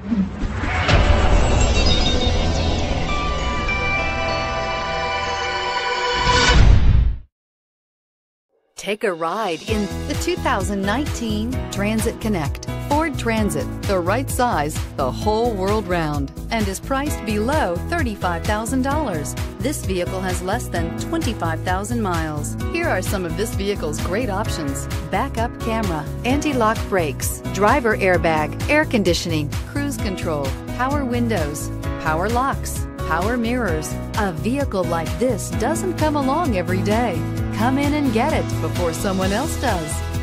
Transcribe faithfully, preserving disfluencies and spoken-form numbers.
Take a ride in the two thousand nineteen Transit Connect. Ford Transit, the right size the whole world round, and is priced below thirty-five thousand dollars. This vehicle has less than twenty-five thousand miles. Here are some of this vehicle's great options: backup camera, anti-lock brakes, driver airbag, air conditioning, cruise control, power windows, power locks, power mirrors. A vehicle like this doesn't come along every day. Come in and get it before someone else does.